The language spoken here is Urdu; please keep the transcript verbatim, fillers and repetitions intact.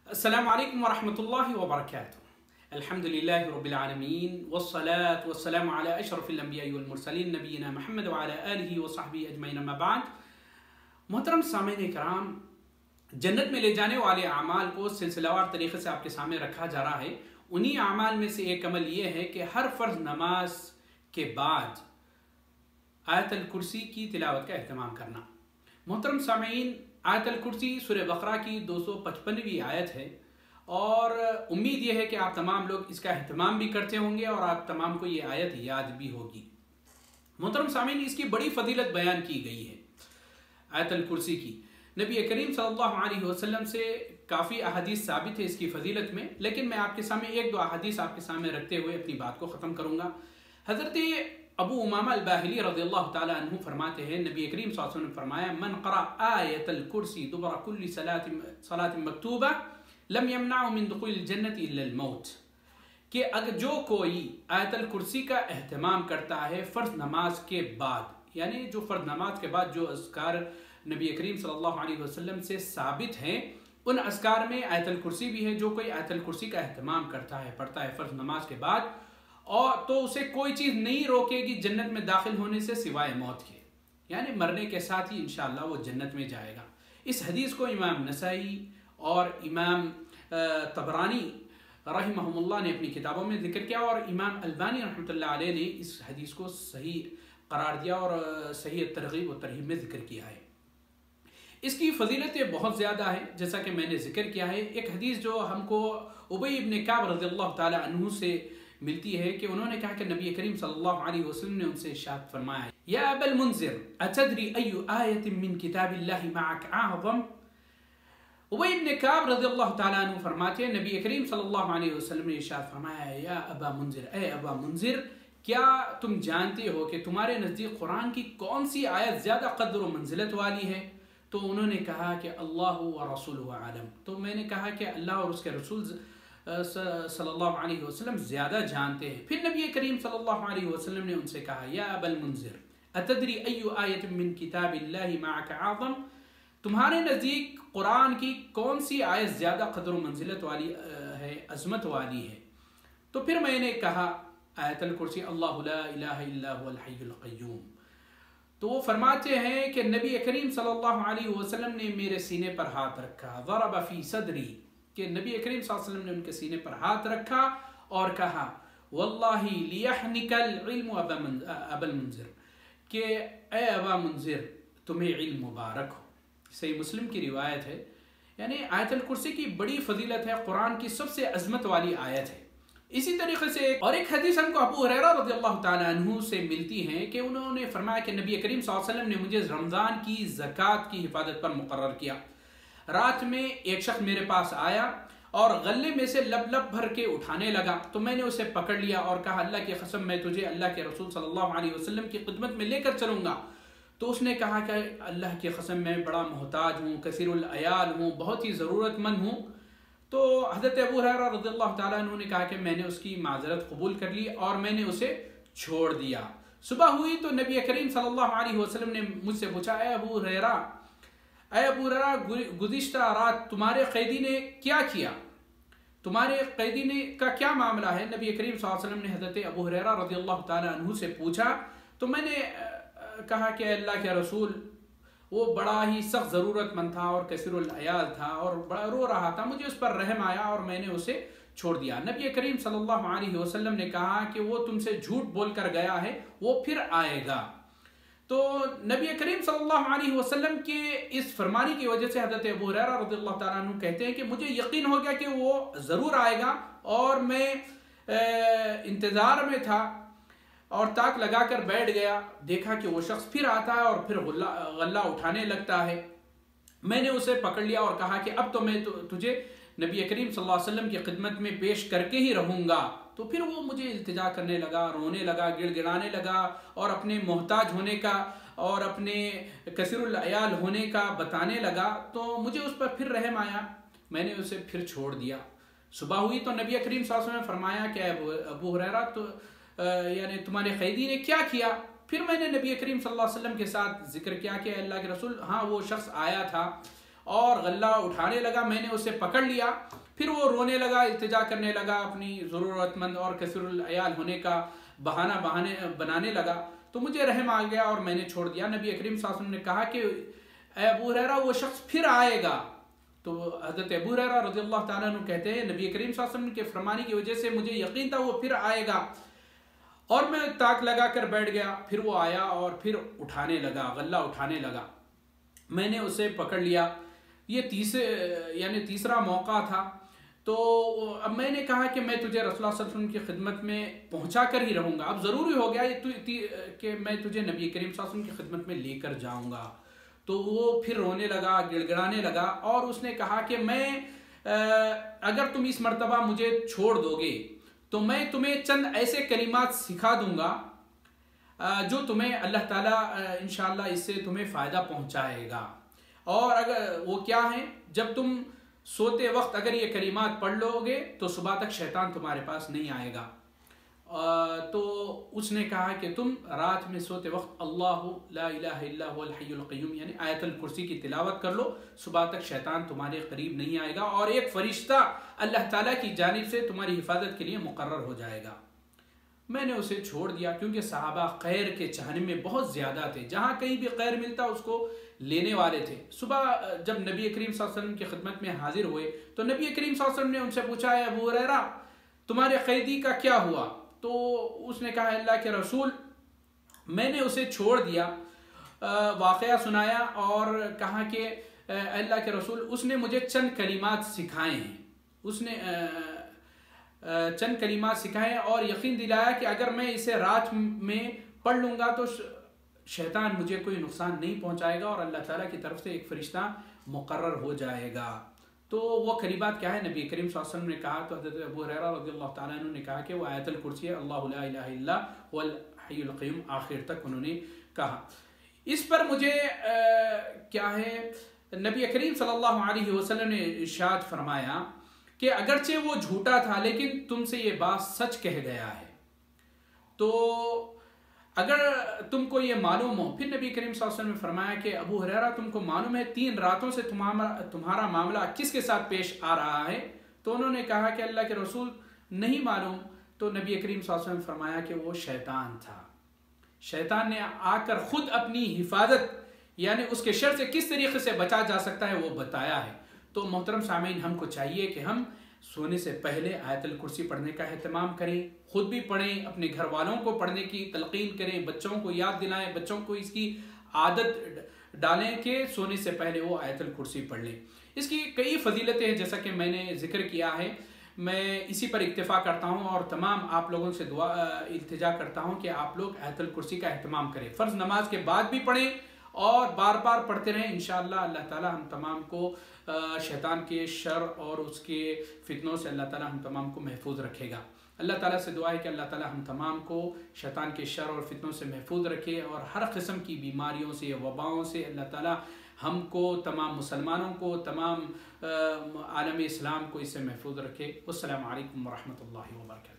السلام علیکم ورحمۃ اللہ وبرکاتہ۔ الحمدللہ رب العالمین والصلاة والسلام علی اشرف الانبیاء والمرسلین نبینا محمد وعلی آلہ وصحبہ اجمعین اما بعد۔ محترم سامعین کرام، جنت میں لے جانے والے اعمال کو سلسلہ وار طریقے سے آپ کے سامنے رکھا جا رہا ہے۔ انہی اعمال میں سے ایک عمل یہ ہے کہ ہر فرض نماز کے بعد آیت الکرسی کی تلاوت کا اہتمام کرنا۔ محترم سامعین، آیت الکرسی سورہ بقرہ کی دو سو پچپنویں آیت ہے اور امید یہ ہے کہ آپ تمام لوگ اس کا اہتمام بھی کرتے ہوں گے اور آپ تمام کو یہ آیت یاد بھی ہوگی۔ محترم سامعین، اس کی بڑی فضیلت بیان کی گئی ہے آیت الکرسی کی۔ نبی کریم صلی اللہ علیہ وسلم سے کافی احادیث ثابت ہے اس کی فضیلت میں، لیکن میں آپ کے سامنے ایک دو احادیث آپ کے سامنے رکھتے ہوئے اپنی بات کو ختم کروں گا۔ حضرت ابو امامہ الباہلی رضی اللہ تعالی عنہ فرماتے ہیں، نبی کریم صلی اللہ علیہ وسلم نے فرمایا، من قرأ آیت الکرسی دبر کل صلاۃ مکتوبہ لم یمنع من دخول الجنت الا الموت، کہ اگر جو کوئی آیت الکرسی کا اہتمام کرتا ہے فرض نماز کے بعد، یعنی جو فرض نماز کے بعد جو اذکار نبی کریم صلی اللہ علیہ وسلم سے ثابت ہیں، ان اذکار میں آیت الکرسی بھی ہے۔ جو کوئی آیت الکرسی کا اہتمام کرتا ہے، پڑھتا ہے فرض نماز کے بعد، اور تو اسے کوئی چیز نہیں روکے گی جنت میں داخل ہونے سے سوائے موت کے، یعنی مرنے کے ساتھ ہی انشاءاللہ وہ جنت میں جائے گا۔ اس حدیث کو امام نسائی اور امام طبرانی رحمہم اللہ نے اپنی کتابوں میں ذکر کیا، اور امام البانی رحمۃ اللہ علیہ نے اس حدیث کو صحیح قرار دیا اور صحیح ترغیب و ترہیب میں ذکر کیا ہے۔ اس کی فضیلتیں بہت زیادہ ہیں، جیسا کہ میں نے ذکر کیا ہے۔ ایک حدیث جو ہم کو ابی ابن کعب رضی اللہ تعالی عنہ سے ملتی ہے کہ انہوں نے کہا کہ نبی کریم صلی اللہ علیہ وسلم نے ان سے ارشاد فرمایا، یا ابا المنذر اتدری ای آیت من کتاب اللہ معک اعظم؟ ابی ابن کعب رضی اللہ تعالیٰ عنہ فرماتے ہیں، نبی کریم صلی اللہ علیہ وسلم نے ارشاد فرمایا، یا ابا منذر، اے ابا منذر، کیا تم جانتے ہو کہ تمہارے نزدیک قرآن کی کون سی آیت زیادہ قدر و منزلت والی ہے؟ تو انہوں نے کہا کہ اللہ و رسولہ عالم۔ تو میں نے کہا کہ اللہ اور اس کے رسول صلی اللہ علیہ وسلم زیادہ جانتے ہیں۔ پھر نبی کریم صلی اللہ علیہ وسلم نے ان سے کہا، یا ابا المنذر اتدری ای آیت من کتاب اللہ معک اعظم؟ تمہارے نزدیک قرآن کی کون سی آیت زیادہ قدر و منزلت والی ہے، عظمت والی ہے؟ تو پھر میں نے کہا آیت الکرسی، اللہ لا الہ الا هو الحی القیوم۔ تو وہ فرماتے ہیں کہ نبی کریم صلی اللہ علیہ وسلم نے میرے سینے پر ہاتھ رکھا، ضرب فی صدری، کہ نبی کریم صلی اللہ علیہ وسلم نے ان کے سینے پر ہاتھ رکھا اور کہا، واللہ لیحنک العلم ابا المنذر، کہ اے ابا منذر تمہیں علم مبارک ہو۔ صحیح مسلم کی روایت ہے۔ یعنی آیت الکرسی کی بڑی فضیلت ہے، قرآن کی سب سے عظمت والی آیت ہے۔ اسی طریقے سے اور ایک حدیث ہم کو ابو ہریرہ رضی اللہ تعالیٰ عنہ سے ملتی ہے کہ انہوں نے فرمایا کہ نبی کریم صلی اللہ علیہ وسلم نے مجھے رمضان کی زکوٰۃ کی حفاظت پر مقرر کیا۔ رات میں ایک شخص میرے پاس آیا اور غلے میں سے لب لب بھر کے اٹھانے لگا، تو میں نے اسے پکڑ لیا اور کہا، اللہ کی قسم میں تجھے اللہ کے رسول صلی اللہ علیہ وسلم کی خدمت میں لے کر چلوں گا۔ تو اس نے کہا کہ اللہ کی قسم میں بڑا محتاج ہوں، کثیر العیال ہوں، بہت ہی ضرورت مند ہوں۔ تو حضرت ابو ہریرہ رضی اللہ تعالیٰ عنہ نے کہا کہ میں نے اس کی معذرت قبول کر لی اور میں نے اسے چھوڑ دیا۔ صبح ہوئی تو نبی کریم صلی اللہ علیہ وسلم نے مجھ سے پوچھا، اے ابو ہریرہ اے ابو ہریرہ گزشتہ رات تمہارے قیدی نے کیا کیا؟ تمہارے قیدی نے کا کیا معاملہ ہے؟ نبی کریم صلی اللہ علیہ وسلم نے حضرت ابو ہریرہ رضی اللہ تعالیٰ عنہ سے پوچھا، تو میں نے کہا کہ اللہ کے رسول، وہ بڑا ہی سخت ضرورت مند تھا اور کثیر العیال تھا اور بڑا رو رہا تھا، مجھے اس پر رحم آیا اور میں نے اسے چھوڑ دیا۔ نبی کریم صلی اللہ علیہ وسلم نے کہا کہ وہ تم سے جھوٹ بول کر گیا ہے، وہ پھر آئے گا۔ تو نبی کریم صلی اللہ علیہ وسلم کے اس فرمانے کی وجہ سے حضرت ابو ہریرہ رضی اللہ تعالیٰ عنہ کہتے ہیں کہ مجھے یقین ہو گیا کہ وہ ضرور آئے گا، اور میں انتظار میں تھا اور تاک لگا کر بیٹھ گیا۔ دیکھا کہ وہ شخص پھر آتا ہے اور پھر غلہ اٹھانے لگتا ہے۔ میں نے اسے پکڑ لیا اور کہا کہ اب تو میں تجھے نبی کریم صلی اللہ علیہ وسلم کی خدمت میں پیش کر کے ہی رہوں گا۔ تو پھر وہ مجھے التجا کرنے لگا، رونے لگا، گڑ گڑانے لگا اور اپنے محتاج ہونے کا اور اپنے کثیر العیال ہونے کا بتانے لگا۔ تو مجھے اس پر پھر رحم آیا، میں نے اسے پھر چھوڑ دیا۔ صبح ہوئی تو نبی کریم صلی اللہ علیہ وسلم نے فرمایا کہ ابو ہریرہ تو یعنی تمہارے قیدی نے کیا کیا؟ پھر میں نے نبی کریم صلی اللہ علیہ وسلم کے ساتھ ذکر کیا کہ اللہ کے رسول، ہاں وہ شخص آیا تھا اور غلہ اٹھانے لگا. میں نے اسے پکڑ لیا. پھر وہ رونے لگا, التجا کرنے لگا, اپنی ضرورت مند اور کثیر العیال ہونے کا بہانہ بہانے بنانے لگا. تو مجھے رحم آ گیا اور میں نے چھوڑ دیا. نبی کریم صلی اللہ علیہ وسلم نے کہا کہ اے ابو ہریرہ وہ شخص پھر آئے گا. تو حضرت ابو ہریرہ رضی اللہ تعالیٰ عنہ کہتے ہیں نبی کریم صلی اللہ علیہ وسلم کے فرمانے کی وجہ سے مجھے یقین تھا وہ پھر آئے گا, اور میں تاک لگا کر بیٹھ گیا. پھر وہ آیا اور پھر اٹھانے لگا, غلہ اٹھانے لگا. میں نے اسے پکڑ لیا. یہ تیسرے یعنی تیسرا موقع تھا. تو اب میں نے کہا کہ میں تجھے رسول اللہ صلی اللہ علیہ وسلم کی خدمت میں پہنچا کر ہی رہوں گا. اب ضروری ہو گیا کہ میں تجھے نبی کریم صلی اللہ علیہ وسلم کی خدمت میں لے کر جاؤں گا. تو وہ پھر رونے لگا, گڑ گڑانے لگا, اور اس نے کہا کہ میں اگر تم اس مرتبہ مجھے چھوڑ دو گے تو میں تمہیں چند ایسے کلمات سکھا دوں گا جو تمہیں اللہ تعالیٰ انشاءاللہ اس سے تمہیں فائدہ پہنچائے گا. اور اگر وہ کیا ہیں, جب تم سوتے وقت اگر یہ کلمات پڑھ لو گے تو صبح تک شیطان تمہارے پاس نہیں آئے گا. تو اس نے کہا کہ تم رات میں سوتے وقت اللہ لا الہ الا هو الحی القیوم یعنی آیت الکرسی کی تلاوت کر لو, صبح تک شیطان تمہارے قریب نہیں آئے گا, اور ایک فرشتہ اللہ تعالیٰ کی جانب سے تمہاری حفاظت کے لیے مقرر ہو جائے گا. میں نے اسے چھوڑ دیا کیونکہ صحابہ خیر کے چاہنے میں بہت زیادہ تھے. جہاں کہیں بھی خیر ملتا اس کو لینے والے تھے. صبح جب نبی کریم صلی اللہ علیہ وسلم کی خدمت میں حاضر ہوئے تو نبی کریم صلی اللہ علیہ وسلم نے ان سے پوچھا ہے ابو ہریرہ تمہارے قیدی کا کیا ہوا؟ تو اس نے کہا اللہ کے رسول میں نے اسے چھوڑ دیا. واقعہ سنایا اور کہا کہ اللہ کے رسول اس نے مجھے چند کلمات سکھائے ہیں, اس نے چند کلمات سکھائے اور یقین دلایا کہ اگر میں اسے رات میں پڑھ لوں گا تو شیطان مجھے کوئی نقصان نہیں پہنچائے گا اور اللہ تعالیٰ کی طرف سے ایک فرشتہ مقرر ہو جائے گا. تو وہ کلمات کیا ہے نبی کریم صلی اللہ علیہ وسلم نے کہا, تو حضرت ابو ہریرہ رضی اللہ تعالیٰ عنہ نے کہا کہ وہ آیت الکرسی ہے, اللہ لا الہ الا هو الحی القیوم, آخر تک انہوں نے کہا. اس پر مجھے کیا ہے نبی کریم صلی اللہ علیہ وسلم نے ارشاد فرمایا کہ اگرچہ وہ جھوٹا تھا لیکن تم سے یہ بات سچ کہہ گیا ہے. تو اگر تم کو یہ معلوم ہو, پھر نبی کریم صلی اللہ علیہ وسلم نے فرمایا کہ ابو ہریرہ تم کو معلوم ہے تین راتوں سے تمہارا معاملہ کس کے ساتھ پیش آ رہا ہے؟ تو انہوں نے کہا کہ اللہ کے رسول نہیں معلوم. تو نبی کریم صلی اللہ علیہ وسلم نے فرمایا کہ وہ شیطان تھا. شیطان نے آ کر خود اپنی حفاظت یعنی اس کے شر سے کس طریقے سے بچا جا سکتا ہے وہ بتایا ہے. تو محترم سامعین ہم کو چاہیے کہ ہم سونے سے پہلے آیت الکرسی پڑھنے کا اہتمام کریں, خود بھی پڑھیں, اپنے گھر والوں کو پڑھنے کی تلقین کریں, بچوں کو یاد دلائیں, بچوں کو اس کی عادت ڈالیں کہ سونے سے پہلے وہ آیت الکرسی پڑھ لیں. اس کی کئی فضیلتیں ہیں جیسا کہ میں نے ذکر کیا ہے. میں اسی پر اکتفا کرتا ہوں اور تمام آپ لوگوں سے دعا التجا کرتا ہوں کہ آپ لوگ آیت الکرسی کا اہتمام کریں. فرض نماز کے بعد بھی پڑھیں اور بار بار پڑھتے رہیں. انشاءاللہ اللہ تعالی ہم تمام کو شیطان کے شر اور اس کے فتنوں سے اللہ تعالی ہم تمام کو محفوظ رکھے گا. اللہ تعالیٰ سے دعا ہے کہ اللہ تعالیٰ ہم تمام کو شیطان کے شر اور فتنوں سے محفوظ رکھے اور ہر قسم کی بیماریوں سے وباؤں سے اللہ تعالیٰ ہم کو تمام مسلمانوں کو تمام عالم اسلام کو اس سے محفوظ رکھے. والسلام علیکم ورحمۃ اللہ وبرکاتہ.